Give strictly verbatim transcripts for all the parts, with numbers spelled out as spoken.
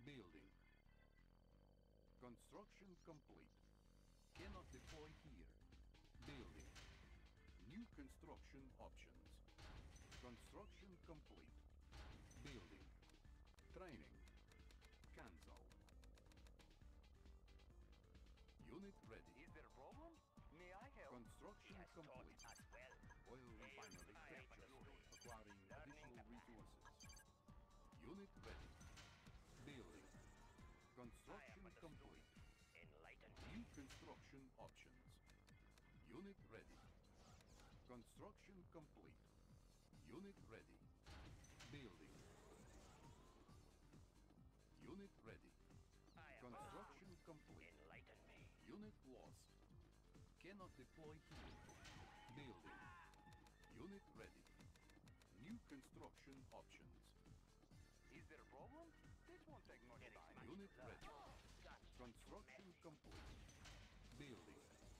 Building. Construction complete. Cannot deploy here. Building. New construction options. Construction complete. Building. Training. Cancel. Unit ready. Is there a problem? May I help? Construction Yes, complete. taught us well. Oil refinery captured. Acquiring additional resources. Unit ready. Building. Construction complete. Enlighten New me. construction options. Unit ready. Construction complete. Unit ready. Building. Unit ready. I am Construction complete. Enlighten me. Unit lost. Cannot deploy here. Building. Unit ready. New construction options. Is there a problem? This won't take much time. Unit ready. Got Construction complete. Building.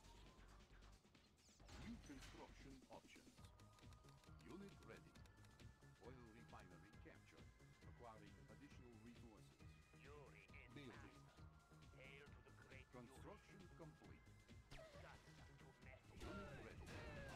New construction options. Unit ready. Oil refinery captured. Acquiring additional resources. Yuri is Building. master. Hail to the great Construction complete. Yuri. Guts to mess. Unit ready.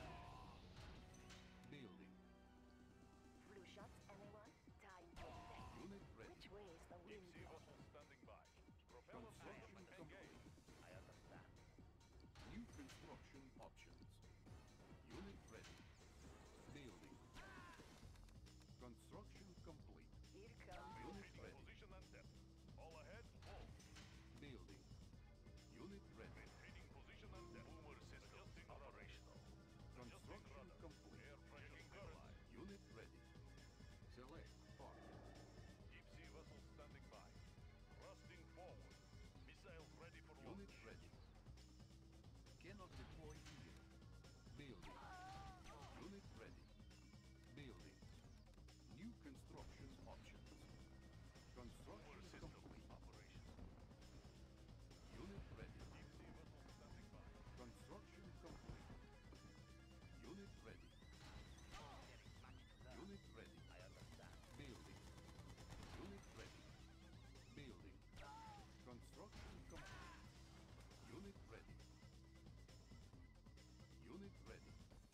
Building. Blue shots, anyone? Time to attack. Unit ready. Which way is the wind Deep sea blowing? vessel standing by. Propeller Construction systems complete. engaged. I understand. New construction options. Unit ready. Building. Construction complete. Here comes. Unit Reading ready. position and depth. All ahead, full. Building. Unit ready. Maintaining position and depth. Boomer system operational. Construction complete. Air pressure stabilized. Unit ready. Select target. Deep sea vessel standing by. Thrusting forward. Missiles ready for launch. Unit ready. Cannot deploy here. Building. Unit ready. Building. New construction options. Boomer Construction system complete. operational. Unit ready. Deep sea vessel standing by. Construction complete. Unit ready. There is much to learn. Unit ready. I understand. Building. Unit ready. Building. Construction complete. Unit ready. Unit ready.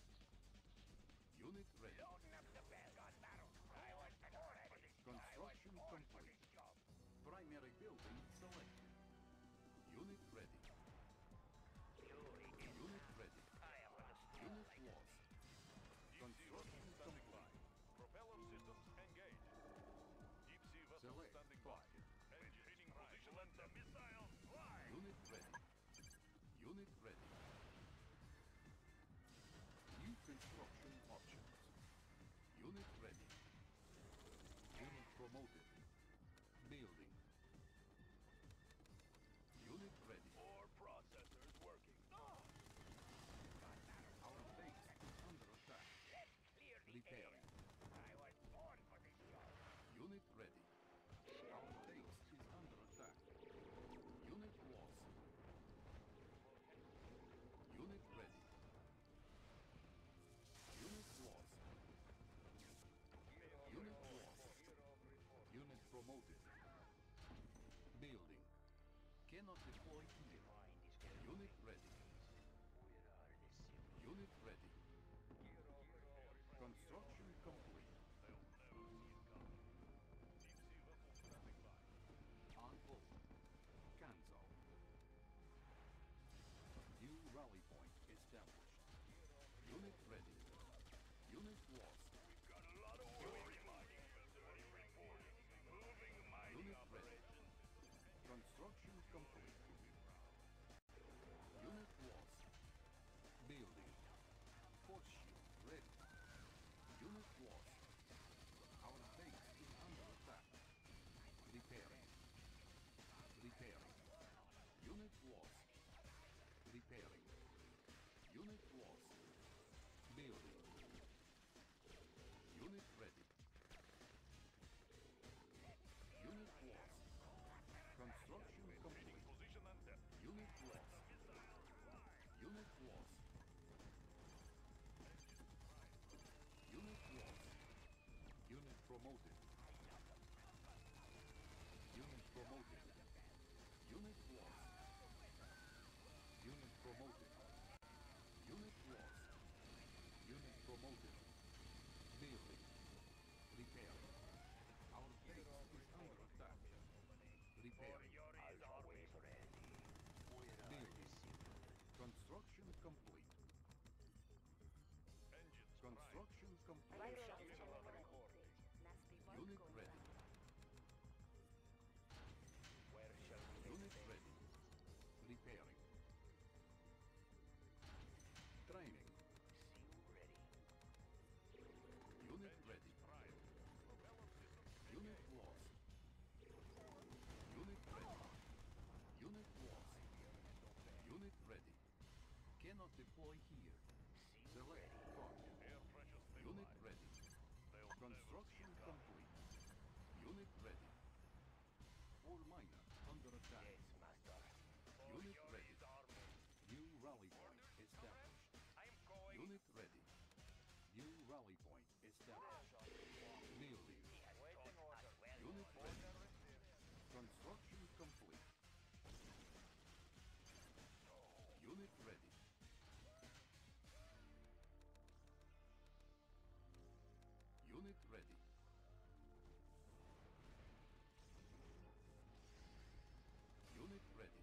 Unit ready. Loading up the bell gun barrel. I was born for this. Construction I was born for complete. this job. Primary building selected. Unit ready. Yuri is Unit ready. I am understood. Unit lost. Deep sea Construction vessel standing by. complete. Propeller systems engaged. Deep sea vessel Select standing by. target. Maintaining position and the missiles fly. Unit ready. Unit ready. New construction options. Unit ready. Unit promoted. Building. Unit ready. Four processors working. Our base is under attack. Let's clear the Repairing. air. I was born for this job. Unit ready. Our base is under attack. Unit lost. Unit ready. Unit lost. Unit lost. Unit promoted. Building. Cannot deploy here. Mind is getting Unit ready. Where are the civilians? Unit ready. Construction complete. They'll never see it coming. Deep sea vessel standing by. On hold. Cancel. New rally point established. Unit ready. Unit lost. We've got a lot of work. Mining facility reporting. Moving mining Unit ready. operations. Construction complete. Unit lost. Building. Force shield ready. Unit lost. Our base is under attack. Repairing. Repairing. Unit lost. Repairing. Unit lost. Building. Unit ready. Unit lost. Construction Maintaining complete. position and depth. Unit lost. Unit lost. Unit lost. Unit promoted. Unit promoted. promoted. Unit lost. Unit promoted. Building. Repairing. Our base is under attack. Repairing. Building. Construction complete. Engines Construction complete. Blue shots anyone at this stage. Nasty work Unit going ready. on. Unit ready. Repairing. Training. Unit ready. prime. Propeller systems Unit lost. Unit ready. Unit lost. Unit ready. Cannot deploy here. Select target. air pressure Unit stabilized. ready. They'll never Construction see it complete. Unit ready. Ore miner under attack. Unit ready. New rally point established. I'm going. Unit ready. New rally point established. Building. Waiting order. Unit ready. Construction complete. Unit ready. Unit ready. Unit ready.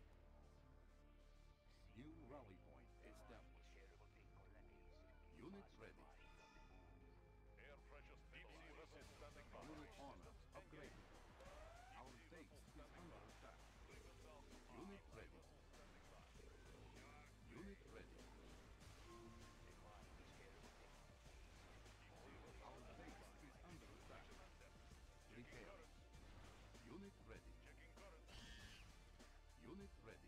New rally point established. Unit ready. Air pressure deep sea vessel standing by. Unit honor upgraded. Our base is under attack. Unit ready. Unit ready. Our base is under attack. Repairing. Unit ready. Checking current. Unit ready.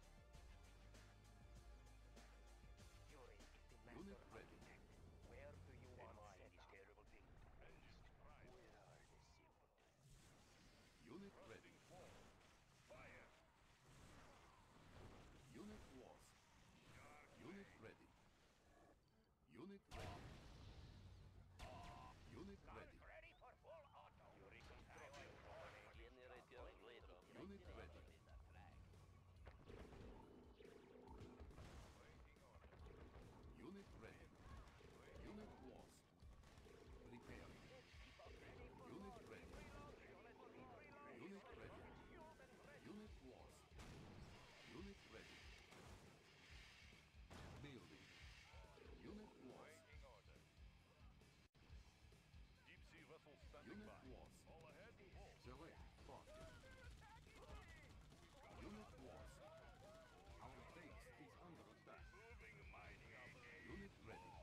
Unit ready. Where do you want to set up? Engines prime. Unit ready. Thrusting forward. Fire. Unit lost. Unit ready. Unit ready. Unit ready. Ready for full auto. Unit ready. Unit ready. Unit lost. Repairing. Unit ready. Unit ready. Unit lost. Unit ready. Building. Unit lost. Waiting order. Deep sea vessel standing Unit by. lost. All ahead. Full. Select target. Unit lost. Our base is under attack. Moving mighty. Unit ready.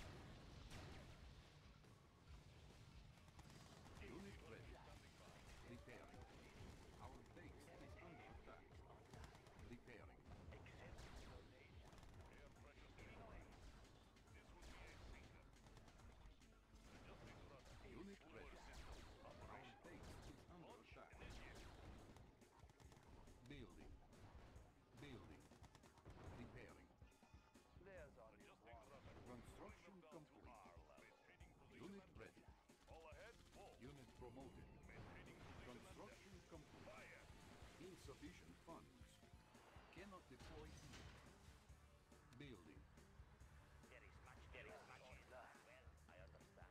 Unit ready. Repairing. Our base is under attack. Repairing. Air pressure stabilized. This would be a sinker. Adjusting thrust. Unit ready. System Our operation. base is under attack. Initiate. Building. Building. Repairing. There's only Adjusting one. thrust. Construction Down to complete. R level. Maintaining position Unit and ready. all ahead. Full. Unit promoted. Maintaining position and Construction complete. fire. Insufficient funds. Cannot deploy here. Building. There is much, there is much. Well, I understand.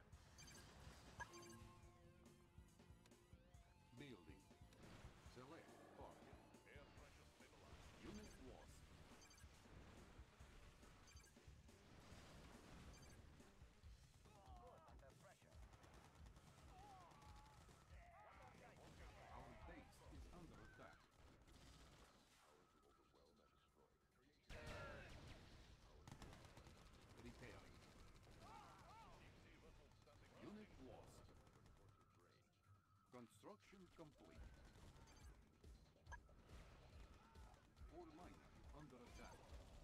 Building. Select target. Air pressure stabilized. Unit lost. Good, under pressure. Our base is under attack. Repairing. Deep sea vessel standing by. Unit lost. Construction complete. Ore miner under attack.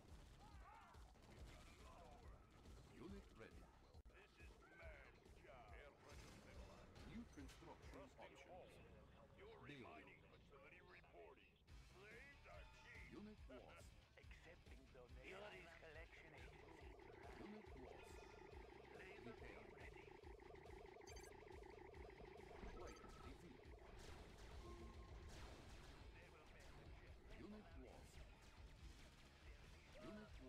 Unit ready. This is man's job. Air pressure stabilized. New construction Thrusting options. forward. Your Building. mining facility reporting. Slaves are cheap. Unit lost. Accepting donations. collection agency. Unit lost. Repairing. Player defeated. Unit lost. Unit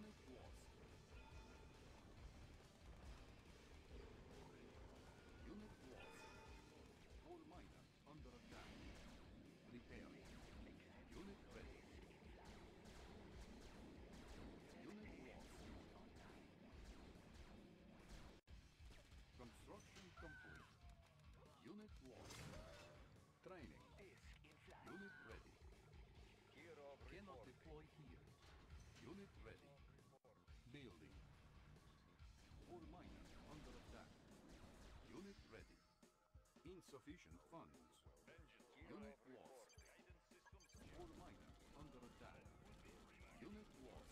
Unit lost. Unit lost. Coal miner under attack. Repairing. Unit ready. Unit lost. Construction complete. Unit lost. Training. Unit ready. Hero Cannot report. deploy here. Unit ready. Building. Coal miner under attack. Unit ready. Insufficient funds. Engines Unit drive lost. report. Guidance systems Coal miner under attack. Unit lost.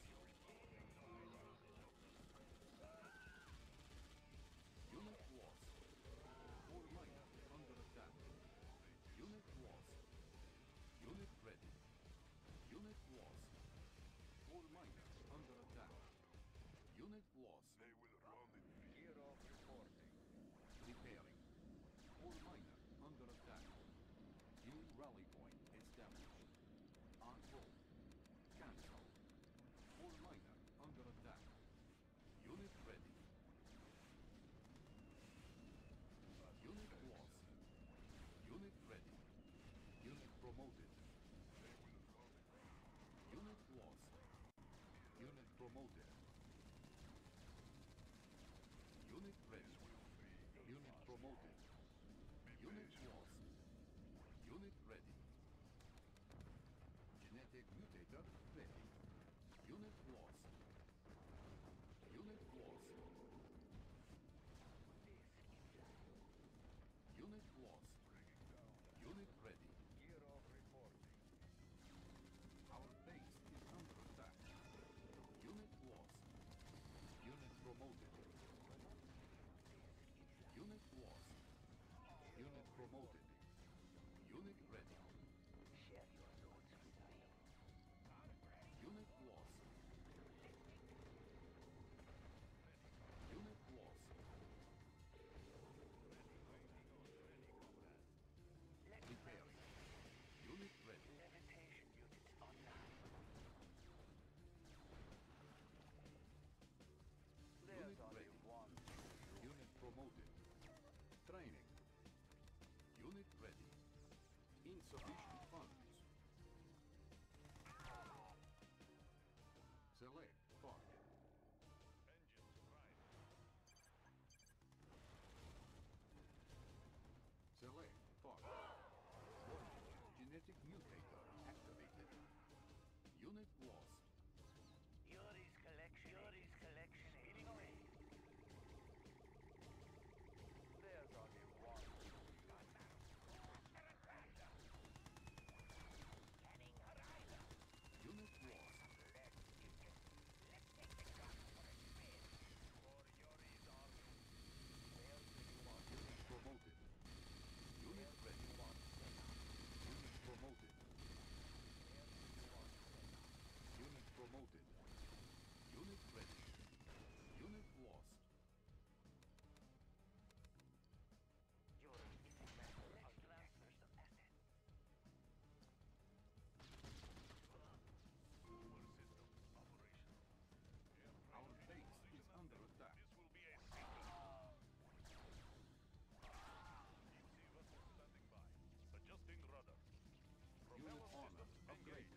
Unit lost. Coal miner under attack. Unit lost. Unit ready. Unit lost. Coal miner under attack. Unit lost. They will run in fear. Hero reporting. Repairing. Coal miner under attack. New rally point established. On hold. Cancel. Coal miner under attack. Unit ready. Unit lost. Unit ready. Unit promoted. Unit lost. Unit promoted. Unit ready. Unit promoted. Unit lost. Unit ready. Genetic mutator ready. Unit lost. Unit lost. Unit lost. Unit ready. Hero reporting. Our base is under attack. Unit lost. Unit promoted. Unit lost. Unit promoted. Unit ready. Unit lost. Unit lost. Repairing. Unit ready. Levitation units online. There's Unit only ready. one. Unit promoted. Training. Unit ready. Insufficient funds. Select target. Engines drive. Select target. Warning. Genetic mutator activated. Unit lost. Yuri's collection. Yuri's collection. Speeding away. There's only one. Unit lost. Unit promoted. Unit ready. Unit promoted. Unit promoted. Unit ready. Unit lost. Yuri is a member of transfers of assets. All systems operational. Our base is under attack. This will be a sequence. Deep sea vessel standing by. Adjusting rudder. Unit Propeller armor systems upgraded. engaged.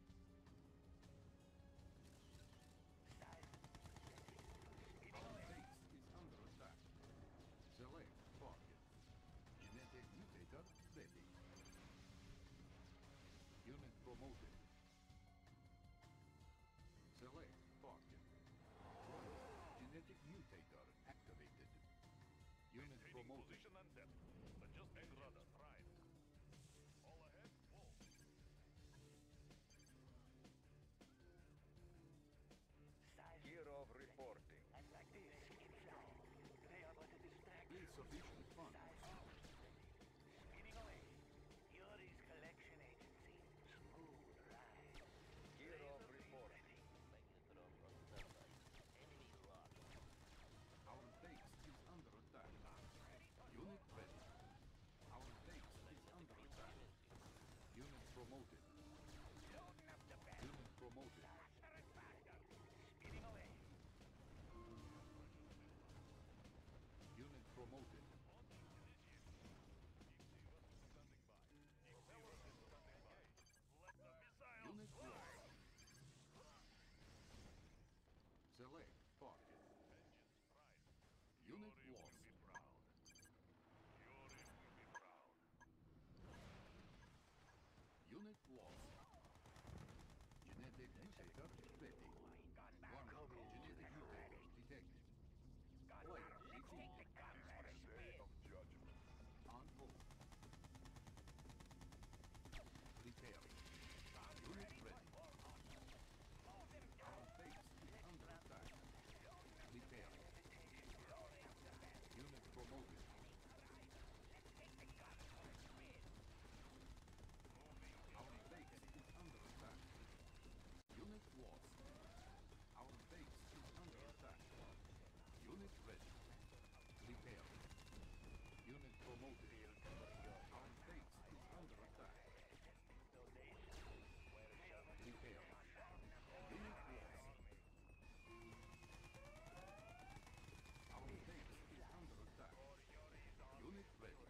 Our base is under attack. Select target. Genetic mutator ready. Unit promoted. Select target. Genetic mutator activated. Unit Maintaining promoted. position and depth. Adjusting rudder. Right. All ahead. Full. Hero reporting. And like this, in flight. They are but a distraction. Insufficient funds. Speeding away. Yuri's collection agency. Smooth ride. Hero reporting. Our base is under attack. Unit ready. Unit lost. Genetic mutator ready. Warning, genetic mutator detected. Player defeated. Day of judgment. On hold. Repairing. Unit ready. Our base is under attack. Repairing. Unit promoted. Our base is under attack. Unit lost. Our base is under attack. Unit ready. Repairing. Unit promoted. Our base is under attack. Repairing. Unit lost. Our base is under attack. Unit ready.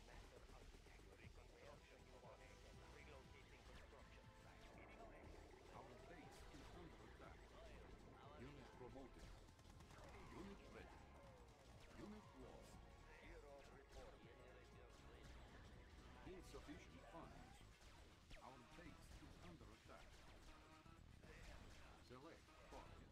Our base is under attack. Unit promoted. Unit ready. Unit lost. Insufficient funds. Our base is under attack. Select target.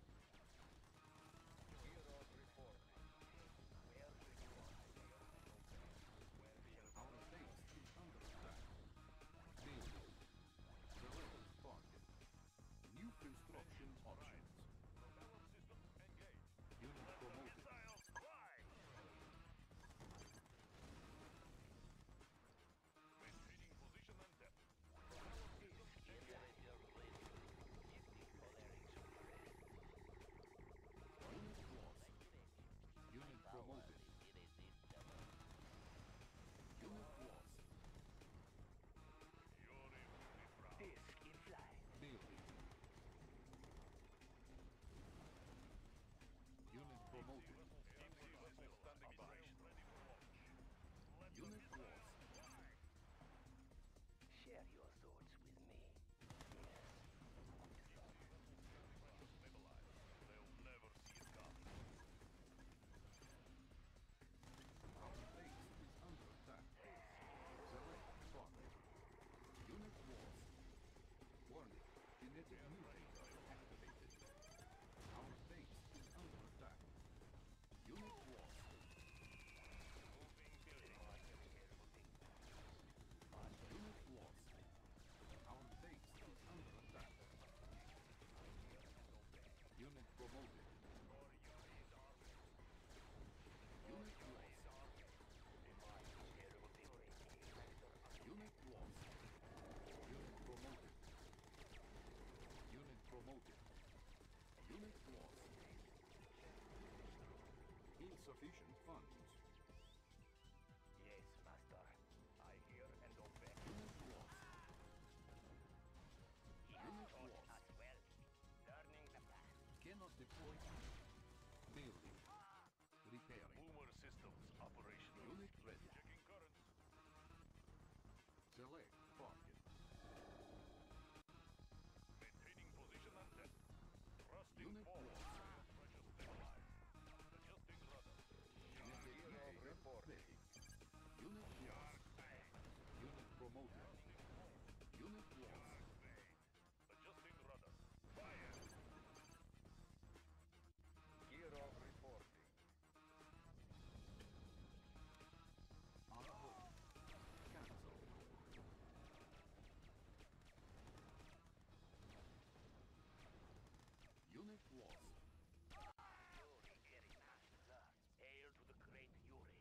Our base is under attack. Building. Select target. New construction options. Unit promoted. Maintaining position and depth. Unit lost. Unit promoted. Unit lost. Yuri will be proud. Disc in flight. Building. Unit promoted. Empty vessel standing by. Ready for launch. Let Unit lost. Share your thoughts with me. stabilize. They'll never see it coming. Our base is under attack. Select target. Unit lost. Warning. Genetic mutator activated. Our base is under attack. Unit lost. Moving building. Unit lost. Our base is under attack. Unit promoted. Unit lost. Unit lost. Unit promoted. Unit promoted. Unit lost. Insufficient funds. Yes, master. I hear and obey. Unit lost. Unit lost. As well. Turning the back. Cannot deploy unit. Building. Repairing. Boomer systems operational. Unit ready. Checking currents. Select target. Maintaining position and depth. Thrusting Unit forward. lost. Pressure stabilized. Adjusting rudder. Genetic mutator ready. Unit lost. Unit promoted. Unit lost. Adjusting rudder. Fire! Gear of reporting. On hold. Cancel. Unit lost. Yuri Eri Master. Hail to the great Yuri.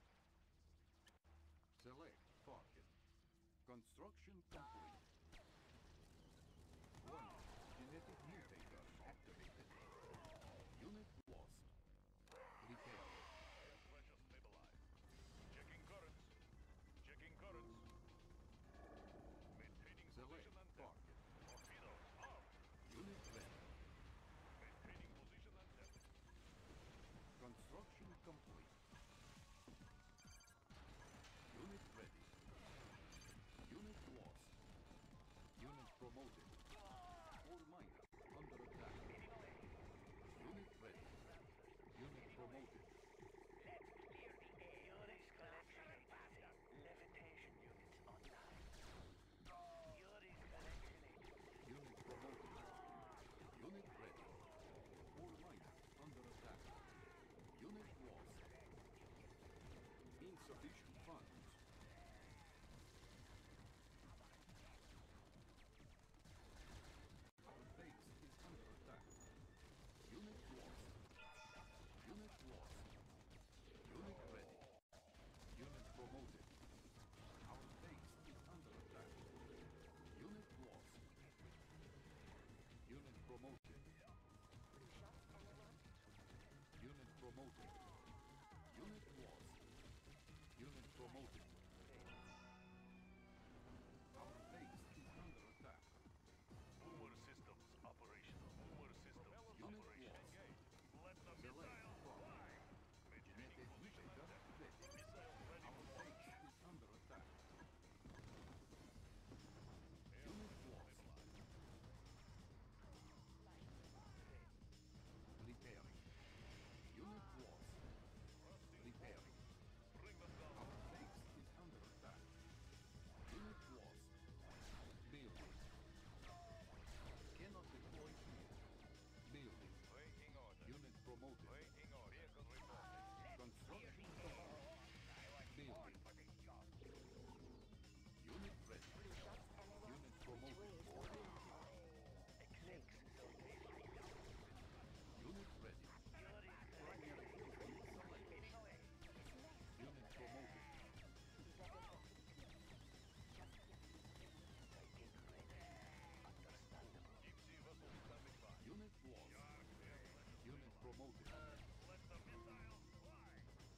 Select target. Construction complete. Warning. Genetic mutator activated. Unit lost. Repair. Air pressure stabilized. Checking currents. Checking currents. Maintaining Select position and depth. target. Torpedoes armed. Unit ready. Maintaining position and depth. Construction complete. Unit ready. Unit lost. Unit promoted. Ore miner under attack. Unit ready. Unit promoted. Let's clear the air. Yuri's collection passing. Levitation units online. Insufficient funds. Our base is under attack. Unit lost. Unit lost. Unit ready. Unit promoted. Our base is under attack. Unit lost. Unit promoted. Blue shots, anyone? Unit promoted. Unit lost. Unit promoted. Our base is under attack. Boomer systems operational. Boomer systems Unit operational. lost. Let the Select missile fire. fly. Genetic mutator ready. Missile ready Our for base launch. is under attack. Air Unit pressure lost. stabilized. Repairing. Unit lost. Repairing. Bring them down. Our base is under attack. Unit lost. Building. Cannot deploy here. Building. Waiting order. Unit promoted. Waiting order. Vehicle reporting. Construction complete. Building. Unit ready. Blue shots, anyone? Unit Which promoted. way is the wind? Unit ready. Primary building selected. Unit promoted. Deep sea vessel standing by. Unit lost. Unit promoted. Let the missile fly.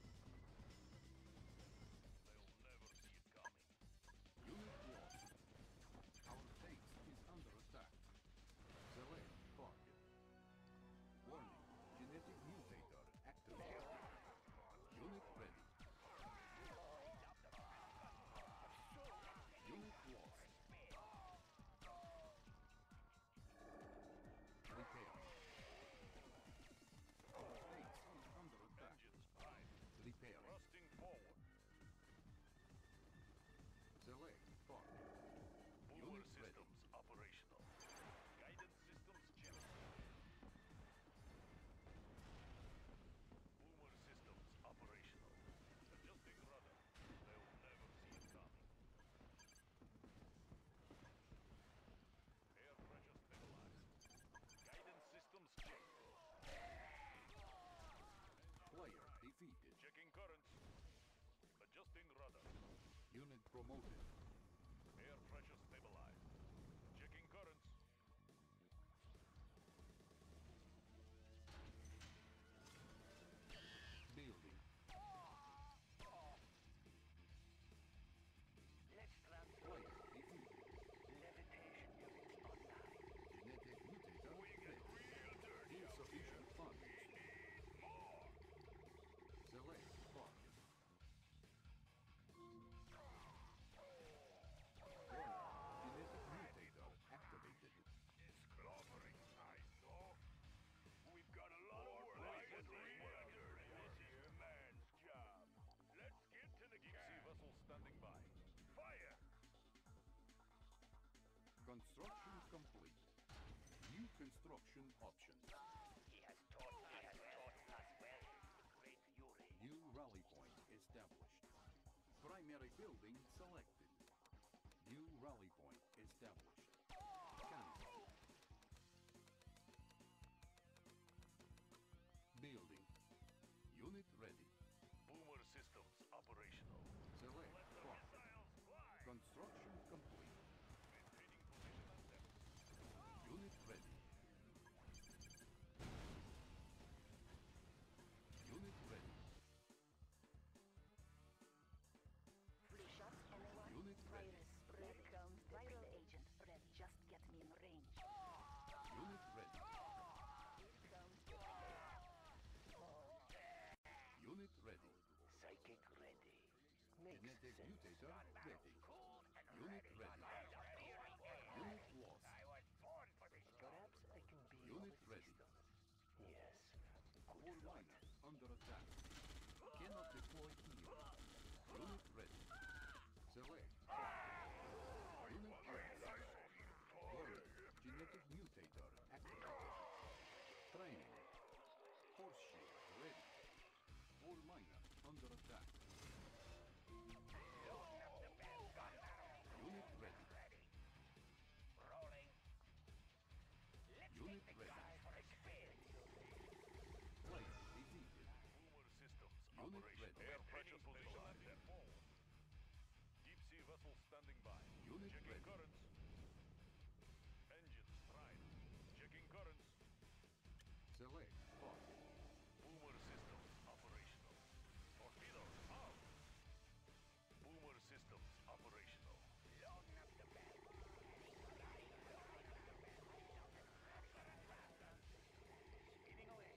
They'll never see it coming. Unit lost. Our base is under attack. Select target. Warning. Genetic mutator activated. Unit ready. Unit lost. Repair. Our base is under attack. Engines prime. Repair. Thrusting forward. Select target. Boomer Unit ready. systems operational. Guidance systems checked. Boomer systems operational. Adjusting rudder. They'll never see it coming. Air pressure stabilized. Guidance systems checked. Player defeated. Checking currents. Adjusting rudder. Unit promoted. Air pressure stabilized. Checking currents. Building. Let's transfer Player defeated. levitation units online. Genetic mutator ready. Insufficient funds. Select target. Warning. Genetic mutator activated. It's clobbering time, though. We've got a lot of work. Rocket reactor. This is man's job. Let's get to the Deep sea vessel standing by. Fire! Construction complete. New construction options. He has taught, he has taught us well, great Yuri. New rally point established. Primary building selected. New rally point established. Cancel. Building. Unit ready. Boomer systems operational. Select Let the target. missiles fly! Construction complete. Maintaining position and depth. Unit ready. Unit ready. Blue shots, anyone? Unit ready. Virus spread. Comes viral agent ready. Just get me in range. Unit ready. Here comes Unit ready. Psychic ready. Makes Genetic sense. mutator ready. Unit ready. Unit lost. Perhaps I can be Unit of ready. assistance. Yes. Core miner under attack. Cannot deploy here. Unit ready. Select target. Unit ready. Warning. Genetic mutator activated. Training. Force shield ready. Core miner under attack. ready. currents. Engines prime. Checking currents. Select fire. Boomer systems operational. Torpedoes out. Boomer systems operational. Loading up the bag. Speeding away.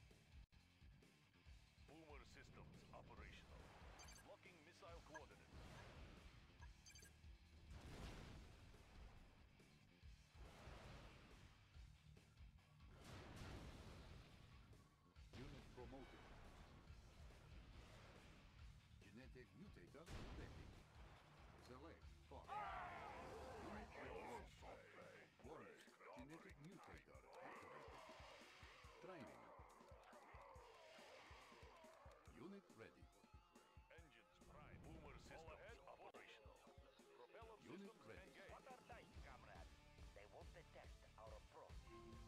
Boomer systems operational. Locking missile coordinates. Unit promoted. Genetic mutator ready. Select fire. Unit ready. Warning. Genetic mutator activated. Training. Unit ready. Engines prime. Boomer systems operational. Propeller Unit systems ready. engaged. What are dice, comrade? They won't detect our approach.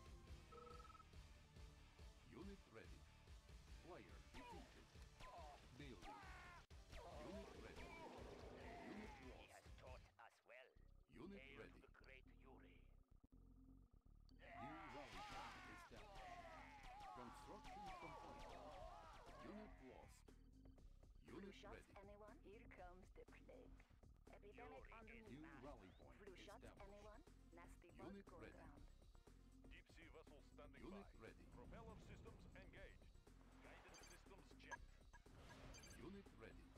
Unit ready. Player defeated. Building. Unit ready. Unit He lost. has taught us well. Unit Hail ready. to the great Yuri. New rally point established. Construction complete. Unit lost. Flu Unit shots, ready. anyone? Here comes the plague. Epidemic Yuri on the is New move. rally point Flu shots, established. anyone? Nasty bug Unit going ready. round. Deep sea vessel standing Unit by. ready. Propeller systems engaged. Guidance systems checked. Unit ready.